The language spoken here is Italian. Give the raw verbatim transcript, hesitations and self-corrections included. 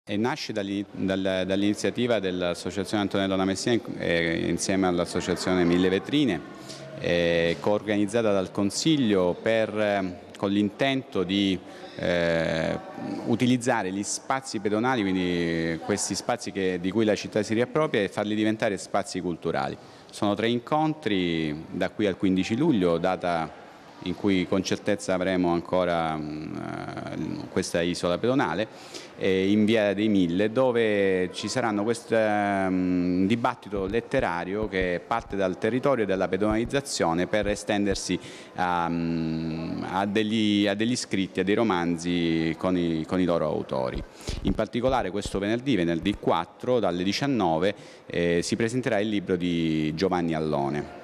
E nasce dall'i dal dall'iniziativa dell'Associazione Antonello Lamessina eh, insieme all'Associazione Mille Vetrine, eh, coorganizzata dal Consiglio per, con l'intento di eh, utilizzare gli spazi pedonali, quindi questi spazi che, di cui la città si riappropria, e farli diventare spazi culturali. Sono tre incontri da qui al quindici luglio, data in cui con certezza avremo ancora uh, questa isola pedonale, eh, in Via dei Mille, dove ci saranno questo um, dibattito letterario che parte dal territorio della pedonalizzazione per estendersi a, um, a, degli, a degli scritti, a dei romanzi con i, con i loro autori. In particolare questo venerdì, venerdì quattro, dalle diciannove, eh, si presenterà il libro di Giovanni Allone.